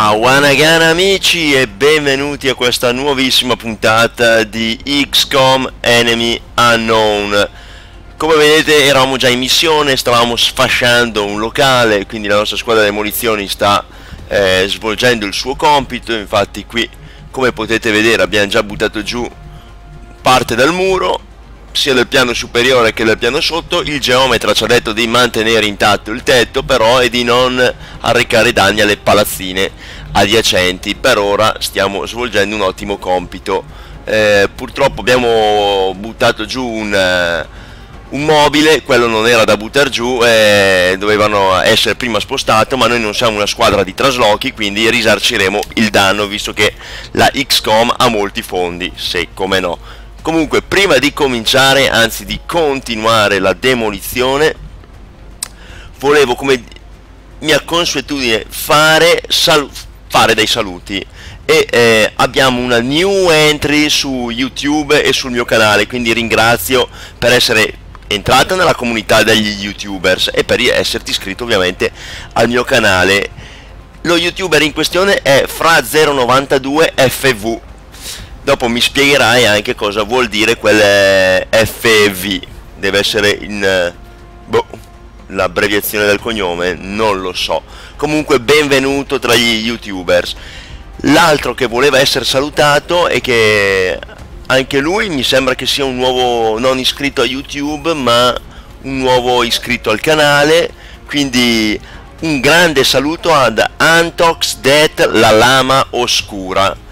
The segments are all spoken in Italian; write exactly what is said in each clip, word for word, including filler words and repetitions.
Wanagana amici e benvenuti a questa nuovissima puntata di X COM Enemy Unknown. Come vedete eravamo già in missione, stavamo sfasciando un locale, quindi la nostra squadra demolizioni sta eh, svolgendo il suo compito. Infatti qui, come potete vedere, abbiamo già buttato giù parte del muro, sia del piano superiore che del piano sotto. Il geometra ci ha detto di mantenere intatto il tetto però e di non arrecare danni alle palazzine adiacenti. Per ora stiamo svolgendo un ottimo compito. Eh, purtroppo abbiamo buttato giù un, uh, un mobile, quello non era da buttare giù, eh, dovevano essere prima spostato, ma noi non siamo una squadra di traslochi, quindi risarciremo il danno, visto che la X COM ha molti fondi, se come no. Comunque, prima di cominciare, anzi di continuare la demolizione, volevo, come mia consuetudine, fare, fare dei saluti. E eh, abbiamo una new entry su YouTube e sul mio canale, quindi ringrazio per essere entrata nella comunità degli YouTubers e per esserti iscritto ovviamente al mio canale. Lo YouTuber in questione è Fra zero novantadue F V. Dopo mi spiegherai anche cosa vuol dire quel F V. Deve essere in boh, l'abbreviazione del cognome, non lo so. Comunque benvenuto tra gli YouTubers. L'altro che voleva essere salutato e che anche lui mi sembra che sia un nuovo non iscritto a YouTube, ma un nuovo iscritto al canale, quindi un grande saluto ad Antox Det la Lama Oscura.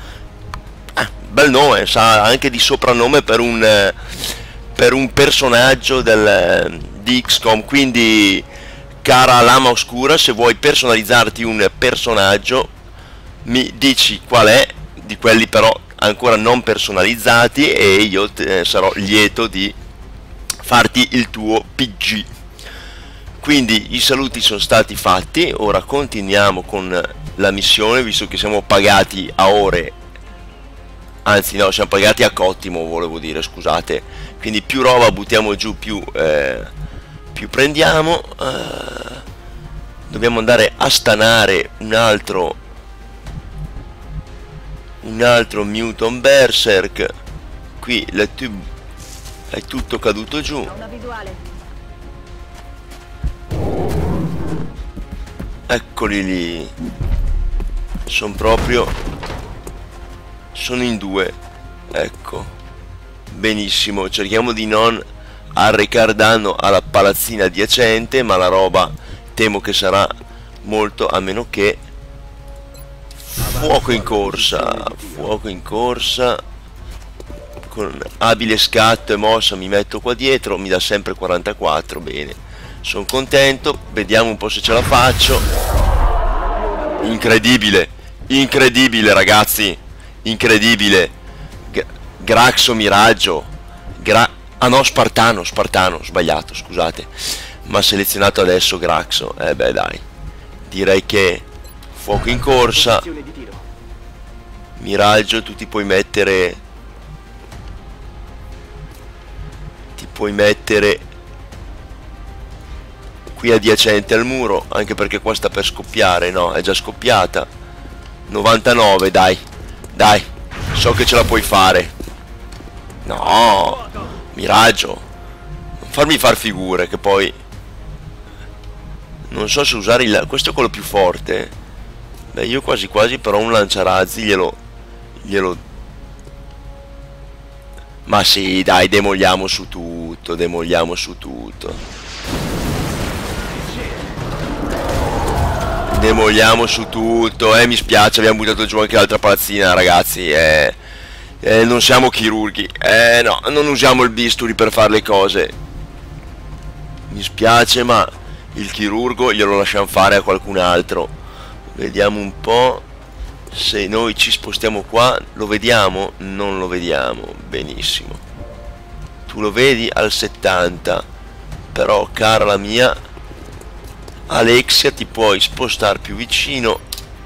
Bel nome, sa anche di soprannome per un per un personaggio del di X COM. Quindi, cara Lama Oscura, se vuoi personalizzarti un personaggio mi dici qual è, di quelli però ancora non personalizzati, e io te, sarò lieto di farti il tuo P G. Quindi i saluti sono stati fatti, ora continuiamo con la missione, visto che siamo pagati a ore. Anzi no, siamo pagati a cottimo, volevo dire, scusate. Quindi più roba buttiamo giù, più, eh, più prendiamo. eh, Dobbiamo andare a stanare un altro Un altro Muton Berserk. Qui le tube è tutto caduto giù. Eccoli lì. Sono proprio Sono in due, ecco, benissimo. Cerchiamo di non arrecare danno alla palazzina adiacente, ma la roba temo che sarà molto, a meno che fuoco in corsa, fuoco in corsa, con abile scatto e mossa mi metto qua dietro, mi dà sempre quarantaquattro, bene, sono contento. Vediamo un po' se ce la faccio. Incredibile, incredibile ragazzi, incredibile. G Graxo Miraggio. Gra ah no, Spartano, Spartano, sbagliato, scusate. Ma selezionato adesso Graxo. Eh beh dai, direi che fuoco in corsa. Miraggio, tu ti puoi mettere Ti puoi mettere qui adiacente al muro, anche perché qua sta per scoppiare. No, è già scoppiata. novantanove, dai. Dai, so che ce la puoi fare. No, Miraggio, non farmi far figure, che poi non so se usare il... questo è quello più forte. Beh, io quasi quasi però un lanciarazzi glielo glielo ma sì, dai, demoliamo su tutto, demoliamo su tutto. Demoliamo su tutto, eh, mi spiace, abbiamo buttato giù anche l'altra palazzina, ragazzi, eh, eh, non siamo chirurghi, eh, no, non usiamo il bisturi per fare le cose. Mi spiace, ma il chirurgo glielo lasciamo fare a qualcun altro. Vediamo un po', se noi ci spostiamo qua, lo vediamo? Non lo vediamo, benissimo. Tu lo vedi al settanta, però, cara la mia Alexia, ti puoi spostare più vicino.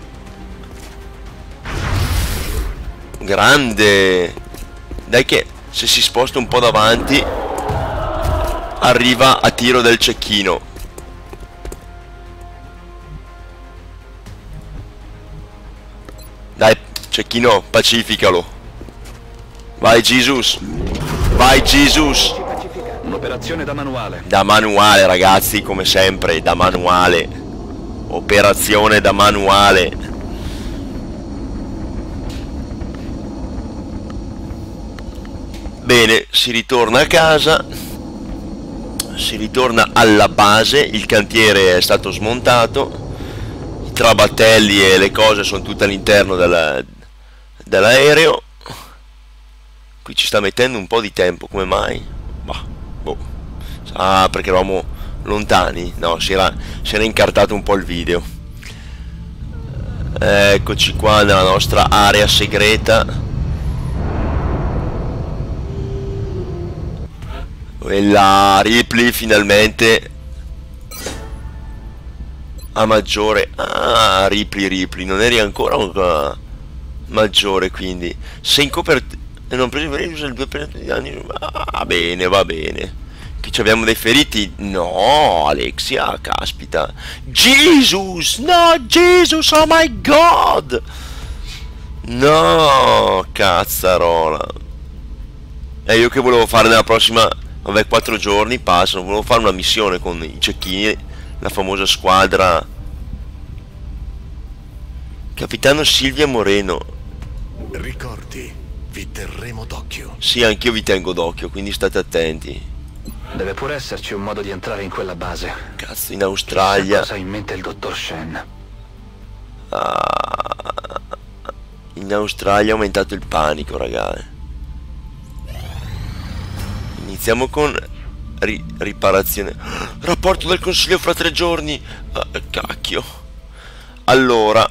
Grande. Dai che se si sposta un po' davanti arriva a tiro del cecchino. Dai, cecchino, pacificalo. Vai Jesus. Vai Jesus. Un'operazione da manuale. Da manuale, ragazzi, come sempre, da manuale. Operazione da manuale. Bene, si ritorna a casa. Si ritorna alla base. Il cantiere è stato smontato. I trabattelli e le cose sono tutte all'interno della, dell'aereo. Qui ci sta mettendo un po' di tempo, come mai? Bah, boh. Ah, perché eravamo lontani? No, si era, si era incartato un po' il video. Eccoci qua nella nostra area segreta. E la Ripley finalmente a maggiore. Ah, Ripley, Ripley, non eri ancora un maggiore, quindi sei in copertura e non preso il due per cento di danni. Va bene, va bene. Qui abbiamo dei feriti? No, Alexia, caspita. Jesus, no, Jesus, oh my god. No, cazzarola. E io che volevo fare nella prossima, vabbè, quattro giorni passano, volevo fare una missione con i cecchini, la famosa squadra. Capitano Silvia Moreno. Ricordi, vi terremo d'occhio. Sì, anch'io vi tengo d'occhio, quindi state attenti. Deve pure esserci un modo di entrare in quella base. Cazzo, in Australia. Cosa ha in mente il dottor Shen? Ah, in Australia è aumentato il panico, ragazzi. Iniziamo con ri riparazione. Rapporto del consiglio fra tre giorni. Ah, cacchio. Allora,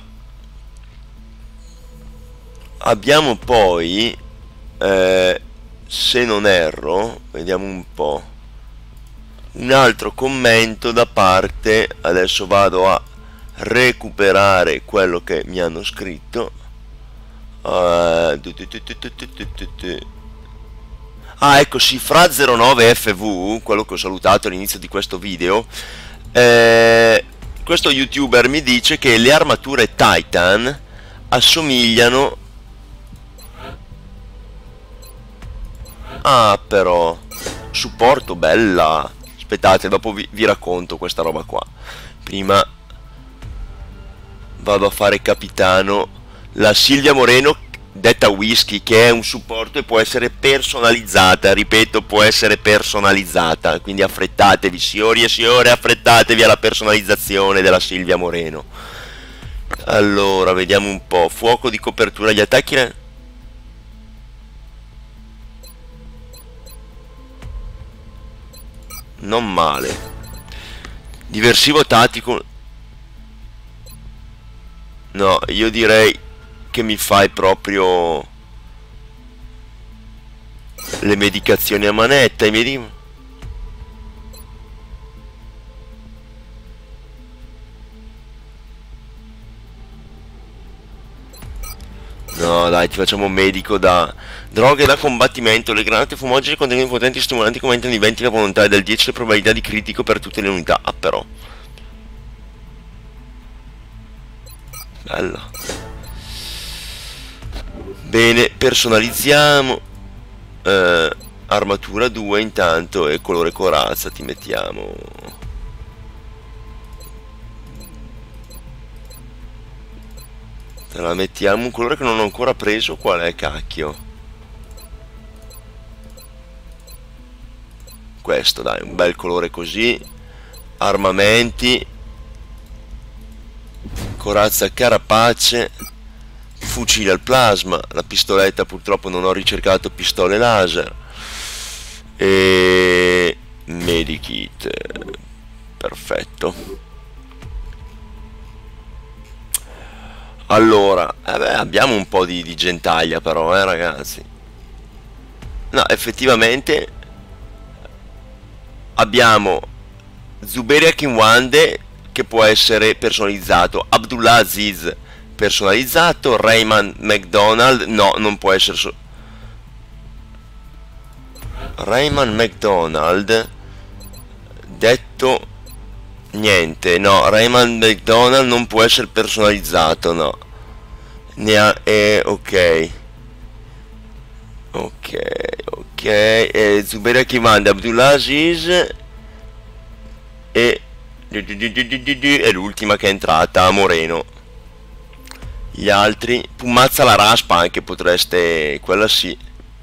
abbiamo poi, eh, se non erro, vediamo un po', un altro commento da parte, adesso vado a recuperare quello che mi hanno scritto. Uh, ah, ecco, sì, fra zero nove F V, quello che ho salutato all'inizio di questo video, eh, questo youtuber mi dice che le armature Titan assomigliano. Ah, però supporto, bella. Aspettate, dopo vi, vi racconto questa roba qua. Prima vado a fare capitano. La Silvia Moreno, detta Whisky, che è un supporto e può essere personalizzata. Ripeto, può essere personalizzata. Quindi affrettatevi, signori e signore, affrettatevi alla personalizzazione della Silvia Moreno. Allora, vediamo un po'. Fuoco di copertura agli attacchi. Non male. Diversivo tattico. No, io direi che mi fai proprio le medicazioni a manetta. I miei... No, dai, ti facciamo medico da droghe da combattimento. Le granate fumogene contengono potenti stimolanti che aumentano di venti la volontà e del dieci la probabilità di critico per tutte le unità. Ah, però. Bella. Bene, personalizziamo. Eh, armatura due intanto e colore corazza ti mettiamo. Te la mettiamo un colore che non ho ancora preso. Qual è, cacchio? Questo, dai, un bel colore così. Armamenti. Corazza carapace. Fucile al plasma. La pistoletta, purtroppo non ho ricercato pistole laser. E medikit. Perfetto. Allora, eh beh, abbiamo un po' di, di gentaglia però, eh ragazzi. No, effettivamente abbiamo Zuberia Kinwande che può essere personalizzato, Abdullah Aziz personalizzato, Rayman McDonald, no, non può essere so Rayman McDonald, detto niente, no, Rayman McDonald non può essere personalizzato, no. Ne ha... Eh, ok. Ok, ok. Eh, Zuberia chi manda? Abdulaziz. E... è l'ultima che è entrata, Moreno. Gli altri... Pumazza la raspa anche potreste... Quella sì.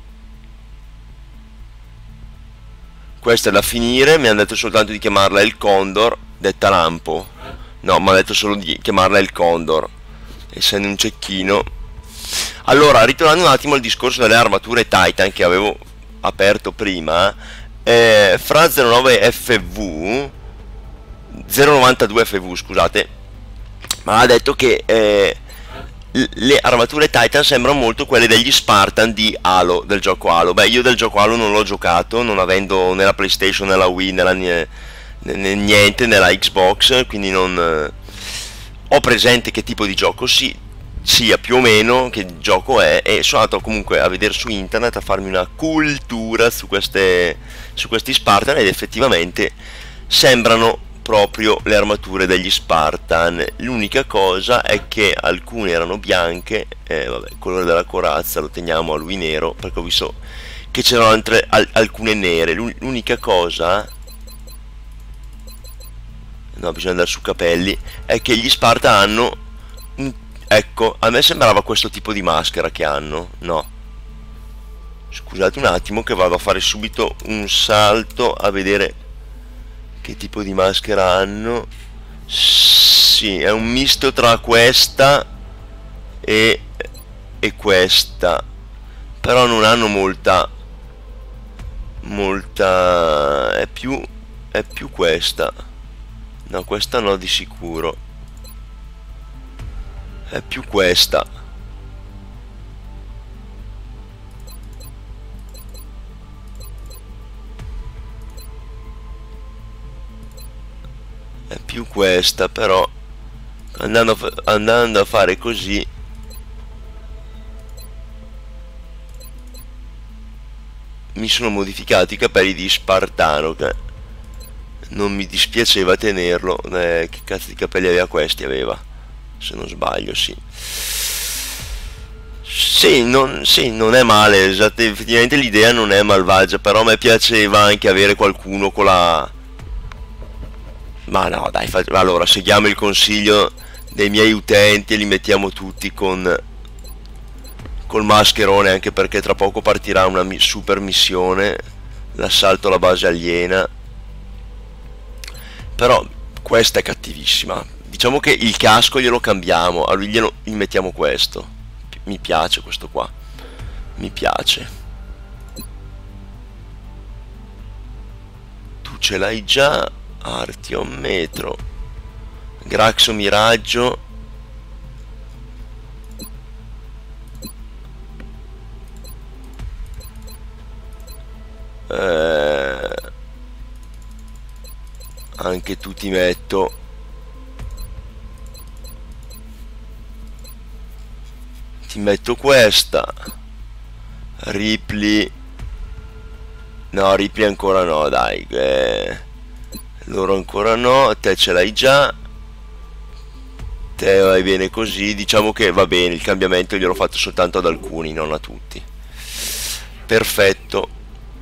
Questa è da finire. Mi hanno detto soltanto di chiamarla il Condor. Detta Lampo. No, mi ha detto solo di chiamarla il Condor, essendo un cecchino. Allora, ritornando un attimo al discorso delle armature Titan che avevo aperto prima, eh, fra zero nove F V zero novantadue F V, scusate, ma ha detto che eh, le armature Titan sembrano molto quelle degli Spartan di Halo, del gioco Halo. Beh, io del gioco Halo non l'ho giocato, non avendo né la PlayStation né la Wii né la niente nella Xbox, quindi non eh, ho presente che tipo di gioco si, sia più o meno che gioco è, e sono andato comunque a vedere su internet, a farmi una cultura su queste su questi Spartan, ed effettivamente sembrano proprio le armature degli Spartan. L'unica cosa è che alcune erano bianche, eh, vabbè, il colore della corazza lo teniamo a lui nero, perché ho visto che c'erano altre, al, alcune nere. L'unica cosa, no, bisogna andare su capelli, è che gli Spartan hanno un, ecco, a me sembrava questo tipo di maschera che hanno. No, scusate un attimo che vado a fare subito un salto a vedere che tipo di maschera hanno. Sì, è un misto tra questa e, e questa, però non hanno molta molta è più è più questa. No, questa no, di sicuro. È più questa. È più questa, però andando a, andando a fare così mi sono modificati i capelli di Spartano, che non mi dispiaceva tenerlo. Eh, che cazzo di capelli aveva questi? Aveva, se non sbaglio, sì. Sì, non, sì, non è male, esatto, effettivamente l'idea non è malvagia, però a me piaceva anche avere qualcuno con la... Ma no, dai, fa... allora, seguiamo il consiglio dei miei utenti e li mettiamo tutti con... col mascherone, anche perché tra poco partirà una mi... super missione, l'assalto alla base aliena. Però questa è cattivissima. Diciamo che il casco glielo cambiamo, a lui glielo, gli mettiamo questo. Mi piace questo qua, mi piace. Tu ce l'hai già, Artyom Metro, Graxo Miraggio. Eh, anche tu ti metto. Ti metto questa. Ripley. No, Ripley ancora no, dai. Eh, loro ancora no. Te ce l'hai già. Te vai bene così. Diciamo che va bene, il cambiamento gliel'ho fatto soltanto ad alcuni, non a tutti. Perfetto.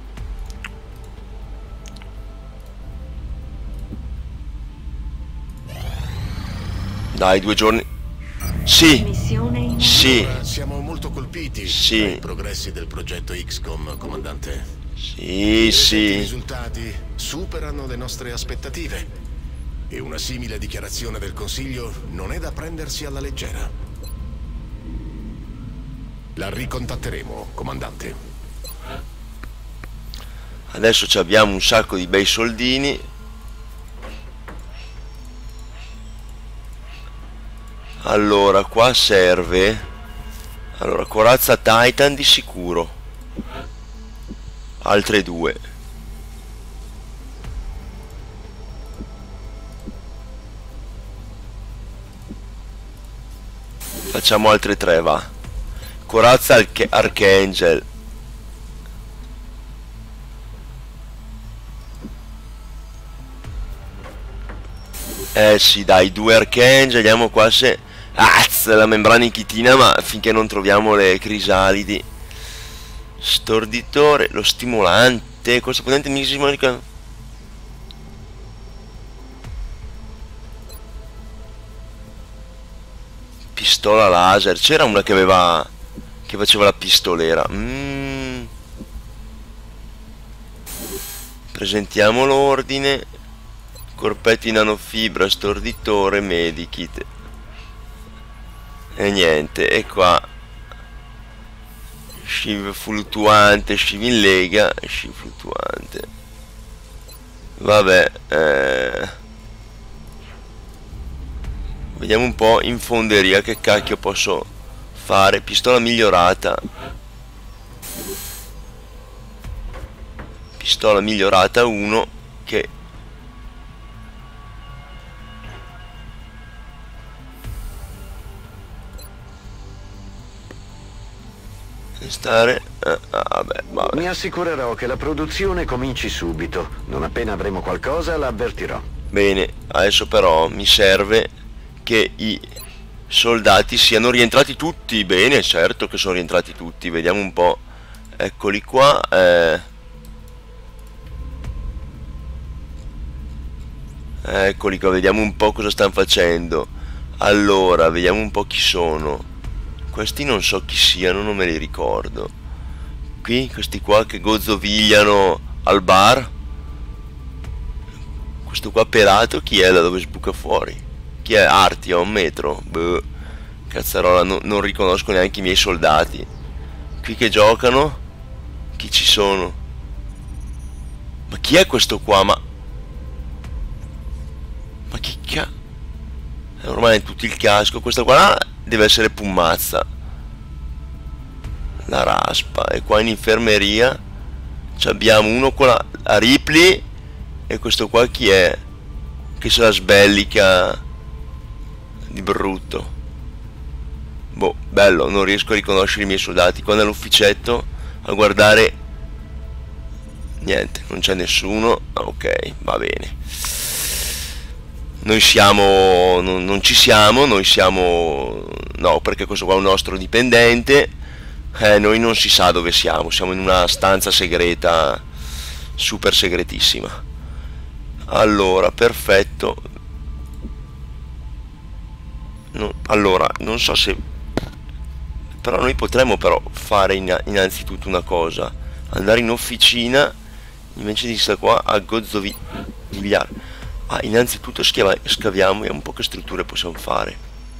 Dai, due giorni. Sì, sì. Siamo molto colpiti sì. dai progressi del progetto X COM, comandante. Sì, sì. I risultati superano le nostre aspettative e una simile dichiarazione del Consiglio non è da prendersi alla leggera. La ricontatteremo, comandante. Adesso abbiamo un sacco di bei soldini. Allora, qua serve... Allora, corazza Titan di sicuro. Altre due. Facciamo altre tre, va. Corazza Arch Archangel. Eh sì, dai, due Archangel. Vediamo qua se... azz, la membrana chitina, ma finché non troviamo le crisalidi. Storditore, lo stimolante, questo potente misima. Pistola laser, c'era una che aveva, che faceva la pistolera. mm. Presentiamo l'ordine. Corpetti nanofibra, storditore, medikit. E niente, e qua sciv fluttuante, sciv in lega, sciv fluttuante. Vabbè, eh. Vediamo un po' in fonderia che cacchio posso fare. Pistola migliorata. Pistola migliorata uno che stare eh, vabbè, vabbè. Mi assicurerò che la produzione cominci subito. Non appena avremo qualcosa la avvertirò. Bene, adesso però mi serve che i soldati siano rientrati tutti. Bene, certo che sono rientrati tutti. Vediamo un po'. Eccoli qua. eh. Eccoli qua, vediamo un po' cosa stanno facendo. Allora, vediamo un po' chi sono. Questi non so chi siano, non me li ricordo. Qui, questi qua che gozzovigliano al bar. Questo qua pelato, chi è da dove sbuca fuori? Chi è? Arti, a un metro? Boh, cazzarola, no, non riconosco neanche i miei soldati. Qui che giocano? Chi ci sono? Ma chi è questo qua? Ma... Ma chi cazzo? Ormai è tutto il casco. Questo qua deve essere Pummazza. La raspa. E qua in infermeria abbiamo uno con la, la Ripley. E questo qua chi è? Che se la sbellica di brutto. Boh, bello, non riesco a riconoscere i miei soldati. Qua nell'ufficetto a guardare. Niente, non c'è nessuno. Ok, va bene. Noi siamo, non, non ci siamo, noi siamo, no, perché questo qua è un nostro dipendente, eh, noi non si sa dove siamo, siamo in una stanza segreta, super segretissima. Allora, perfetto. No, allora, non so se, però noi potremmo però fare in, innanzitutto una cosa, andare in officina, invece di stare qua a gozzovigliare. Ah, innanzitutto schiava, scaviamo, vediamo un po' che strutture possiamo fare.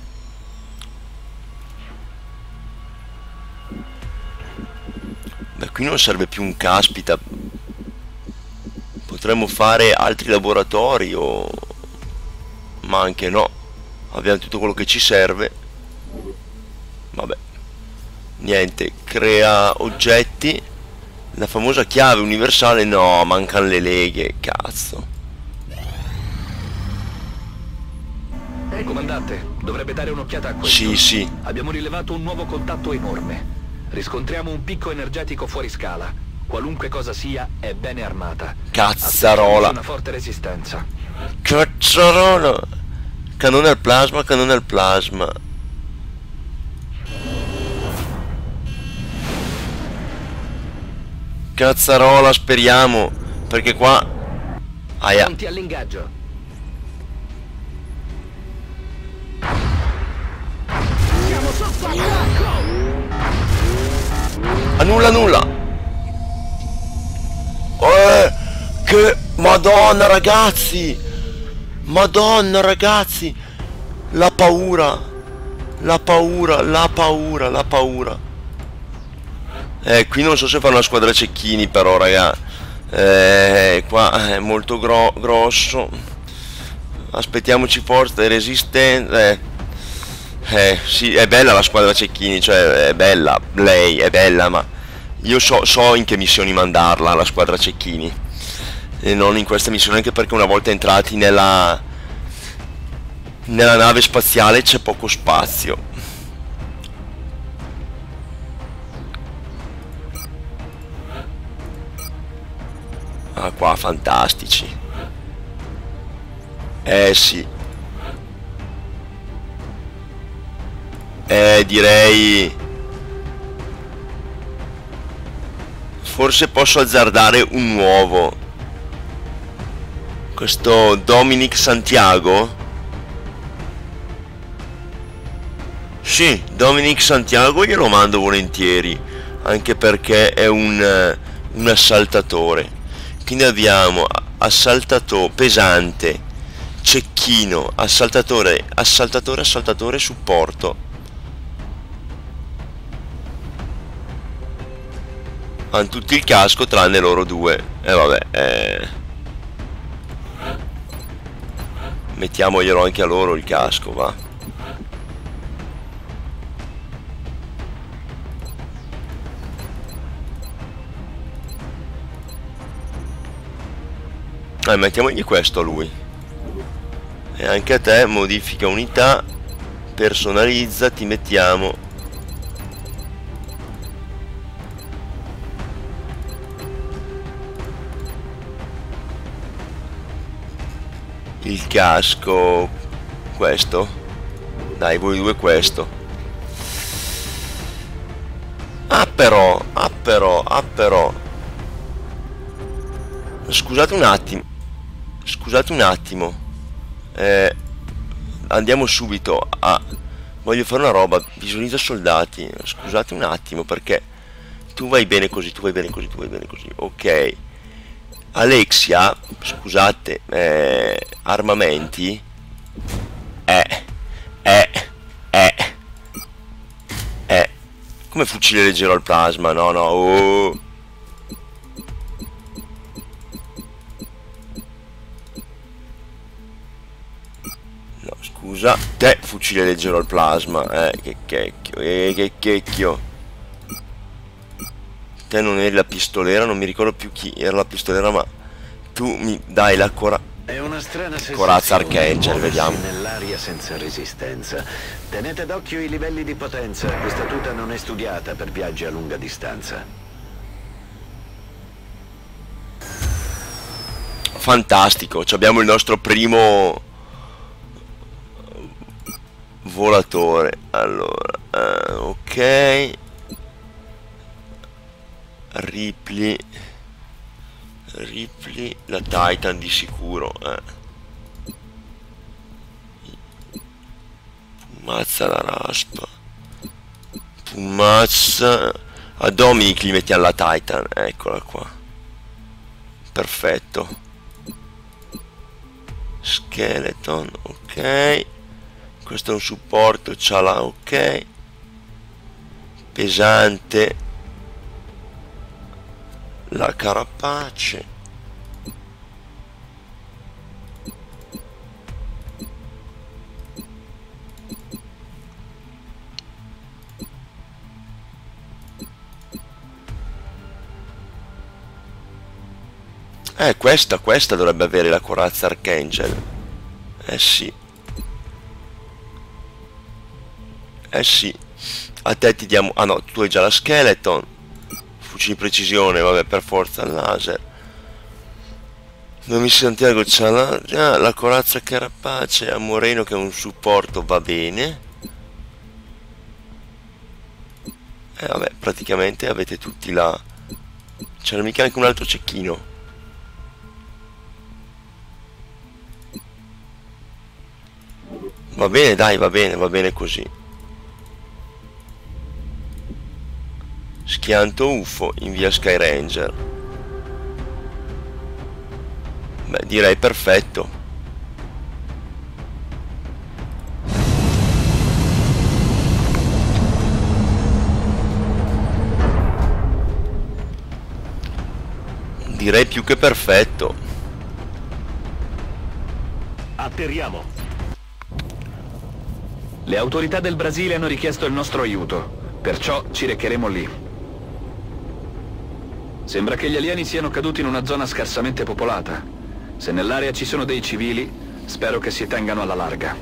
Beh, qui non serve più un caspita. Potremmo fare altri laboratori o... ma anche no. Abbiamo tutto quello che ci serve. Vabbè. Niente, crea oggetti. La famosa chiave universale, no, mancano le leghe, cazzo. Comandante, dovrebbe dare un'occhiata a questo. Sì, sì. Abbiamo rilevato un nuovo contatto enorme. Riscontriamo un picco energetico fuori scala. Qualunque cosa sia, è bene armata. Cazzarola. Una forte resistenza. Cazzarola. Cannone al plasma, cannone al plasma. Cazzarola, speriamo. Perché qua... Aia. Pronti all'ingaggio. Siamo sotto attacco! Annulla, nulla. Eh, che... Madonna, ragazzi. Madonna, ragazzi. La paura. La paura, la paura, la paura. Eh, qui non so se fare una squadra cecchini però, raga. Eh, qua è molto gro grosso. Aspettiamoci forza e resistenza. Eh. eh, sì, è bella la squadra cecchini, cioè è bella, lei è bella, ma io so, so in che missioni mandarla, la squadra cecchini. E non in questa missione, anche perché una volta entrati nella, nella nave spaziale c'è poco spazio. Ah, qua fantastici. Eh sì. Eh, direi... Forse posso azzardare un nuovo. Questo Dominic Santiago. Sì, Dominic Santiago glielo mando volentieri, anche perché è un, un assaltatore. Quindi abbiamo assaltatore pesante, cecchino, assaltatore, assaltatore, assaltatore, supporto. Hanno tutti il casco tranne loro due. E eh, vabbè, eh... mettiamoglielo anche a loro il casco, va. Eh, mettiamogli questo a lui. E anche a te, modifica unità, personalizza, ti mettiamo il casco, questo. Dai, voi due questo. Ah però, ah però, ah però. Scusate un attimo. Scusate un attimo. Eh, andiamo subito a... Voglio fare una roba, visualizza soldati. Scusate un attimo, perché tu vai bene così, tu vai bene così, tu vai bene così. Ok. Alexia, scusate, eh, armamenti. Eh, eh, eh, eh. Come fucile leggero al plasma, no, no, oh. No, scusa, te fucile leggero al plasma, eh, che cacchio, eh, che cacchio. Te non eri la pistolera, non mi ricordo più chi era la pistolera, ma tu mi dai la cora... È una strana corazza Archangel, vediamo. Nell'aria senza resistenza. Tenete d'occhio i livelli di potenza. Questa tuta non è studiata per viaggi a lunga distanza. Fantastico, abbiamo il nostro primo volatore. Allora, eh, ok. Ripley, Ripley, la Titan di sicuro, eh. Pumazza la raspa, Pumazza, a Dominic gli mettiamo la Titan, eccola qua, perfetto. Skeleton, ok, questo è un supporto, c'ha la, ok, pesante, la carapace, eh questa questa dovrebbe avere la corazza Archangel, eh sì, eh sì, a te ti diamo, ah no, tu hai già la Skeleton. Fucile di precisione, vabbè, per forza il laser. Dominic Santiago c'ha la, ah, la corazza carapace, a Moreno che è un supporto, va bene. E eh, vabbè, praticamente avete tutti la... C'era mica anche un altro cecchino. Va bene, dai, va bene, va bene così. Schianto U F O, invia Sky Ranger. Beh, direi perfetto. Direi più che perfetto. Atterriamo. Le autorità del Brasile hanno richiesto il nostro aiuto, perciò ci recheremo lì. Sembra che gli alieni siano caduti in una zona scarsamente popolata. Se nell'area ci sono dei civili, spero che si tengano alla larga.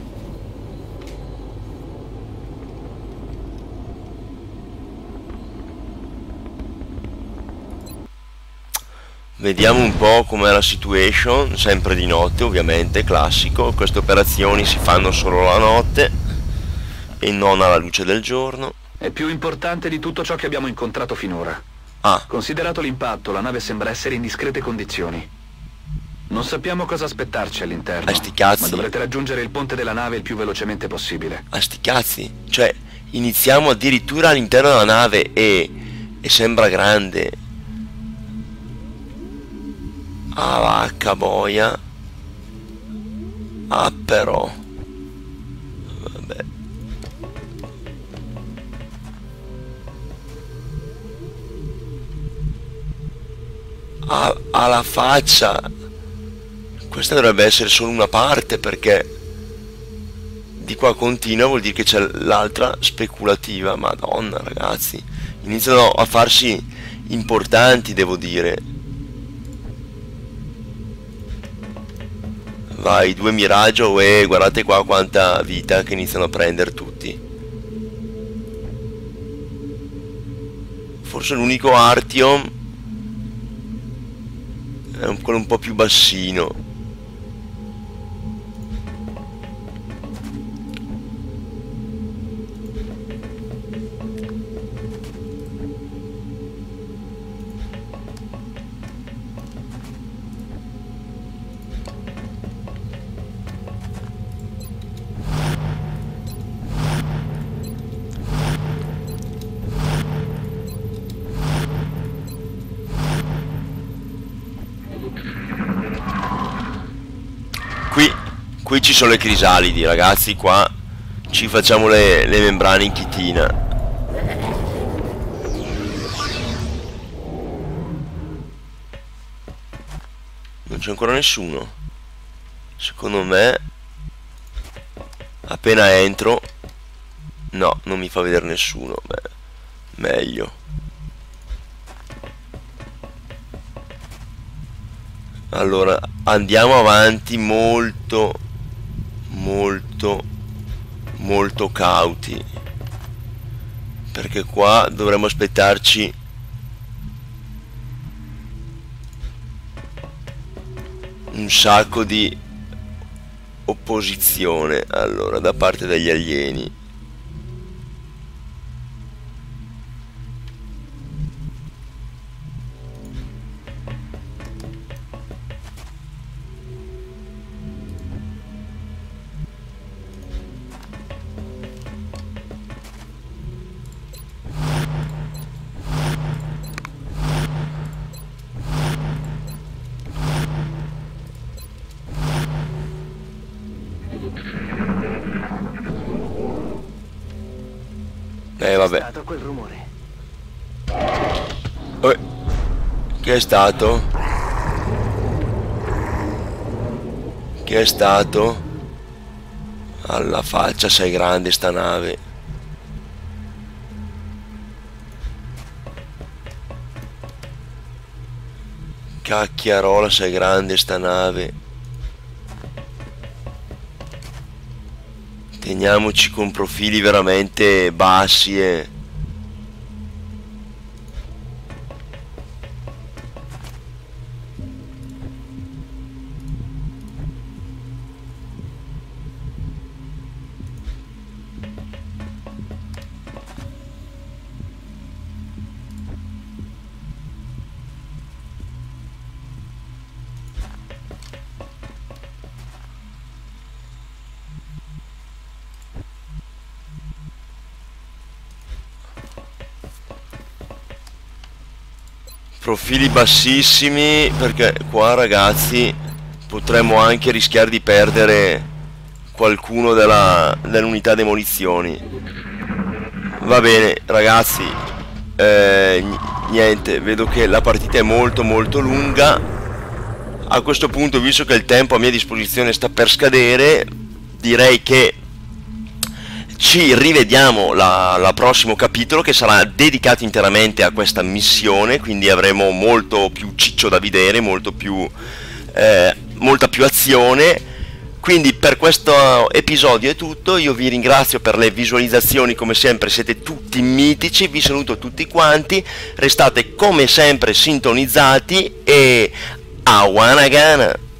Vediamo un po' com'è la situation, sempre di notte ovviamente, classico. Queste operazioni si fanno solo la notte e non alla luce del giorno. È più importante di tutto ciò che abbiamo incontrato finora. Ah, Considerato l'impatto, la nave sembra essere in discrete condizioni. Non sappiamo cosa aspettarci all'interno, a sti cazzi. ma dovrete raggiungere il ponte della nave il più velocemente possibile. A sti cazzi. Cioè, iniziamo addirittura all'interno della nave e... e sembra grande. Ah, vacca boia. Ah, però. Vabbè. Ha, ha la faccia. Questa dovrebbe essere solo una parte, perché di qua continua, vuol dire che c'è l'altra speculativa. Madonna, ragazzi, iniziano a farsi importanti, devo dire. Vai, due miraggio, e guardate qua quanta vita che iniziano a prendere tutti. Forse l'unico Artyom è un, quello un po' più bassino. Qui, qui ci sono le crisalidi, ragazzi, qua ci facciamo le, le membrane in chitina. Non c'è ancora nessuno. Secondo me, appena entro... No, non mi fa vedere nessuno. Beh, meglio. Allora, andiamo avanti molto, molto, molto cauti, perché qua dovremmo aspettarci un sacco di opposizione, allora, da parte degli alieni. Eh vabbè. È stato quel rumore. Oh, che è stato? Che è stato? Alla faccia, sei grande sta nave. Cacchiarola, sei grande sta nave. Teniamoci con profili veramente bassi e... profili bassissimi, perché qua, ragazzi, potremmo anche rischiare di perdere qualcuno della, dell'unità demolizioni. Va bene, ragazzi, eh, niente, vedo che la partita è molto molto lunga. A questo punto, visto che il tempo a mia disposizione sta per scadere, direi che ci rivediamo la, la prossimo capitolo, che sarà dedicato interamente a questa missione, quindi avremo molto più ciccio da vedere, molto più, eh, molta più azione. Quindi per questo episodio è tutto, io vi ringrazio per le visualizzazioni, come sempre siete tutti mitici, vi saluto tutti quanti, restate come sempre sintonizzati e a Wanagana!